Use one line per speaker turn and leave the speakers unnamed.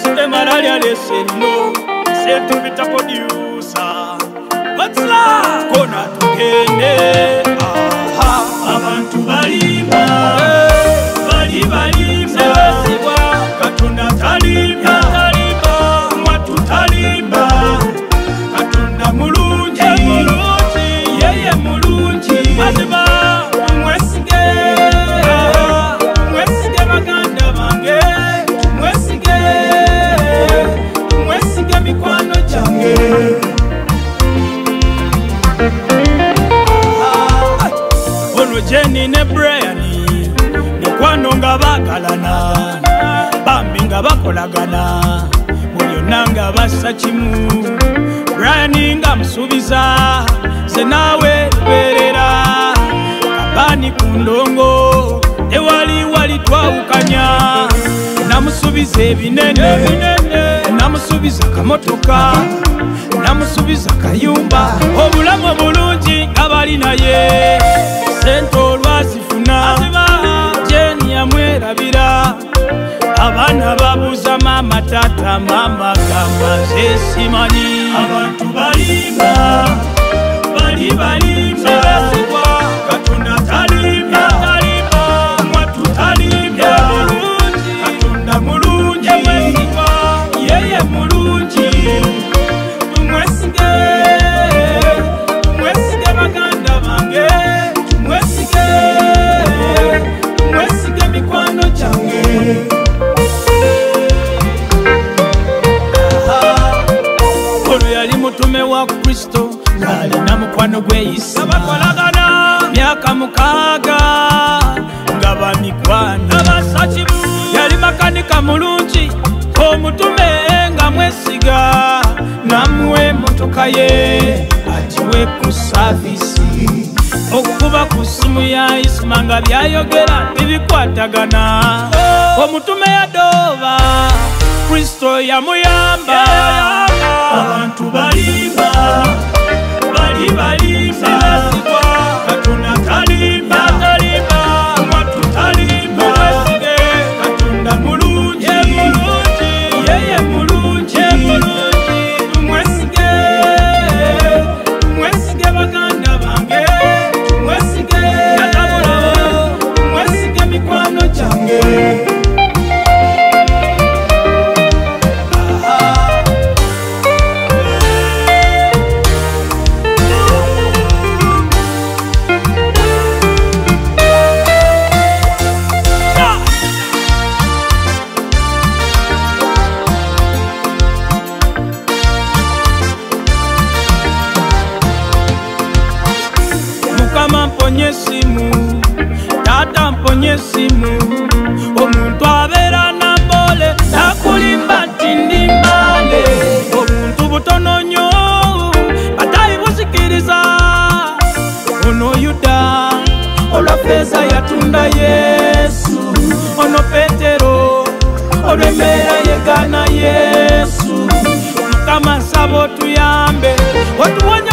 the malaria leseno setu bita producer what's love kona tugende abantu balimba sebasibwa katonda talimba mwatu talimba katonda mulungi yeye mulungi mazima mwesige baganda bange mwesige mikwano gyange ono Jenny ne Brian mikwano nga bakalana bambi nga bakolagana mulyonna nga bassa kimu Brian nga musuubiza se naawe lubeerera kabani ku ndongo tewali twawukanya namusuubiza ebinene namusuubiza kamotoka namusuubiza kayumba obulamu obulungi nga bali naye sente olwazifuna Jenny yamwerabira abaana babuuza maama tata maama gamba nze simanyi abantu balimba sebasigwa katonda talimba mwatu talimba katonda mulungi yeye mulungi mwesige baganda bange mwesige mikwano gyange ono yali mutume wa Kristo ng'alina mukwano gweyisa bakolagana myaka 6 nga bamikwano yali makanika mulungi omutume nga mwesiga namuwe emotoka ye atiwe ku saavisi okuba ku simu ya Isma nga byayogera bibikwatagana omutume yadooba Kristo yamuyamba abantu balimba sebasigwa katonda talimba mwatu talimba katonda mulungi yeye mulungi mwesige baganda bange mwesige mikwano gyange Mukama mponye simu tata mponye simu omuntu abeera nambole nakulimba ntindimale omuntu butono nnyo batayi busikiriza ono Yuda olwafeeza yatunda Yesu ono Petero olw'embeera yegana Yesu Mukama nsaba otuyambe otuwonya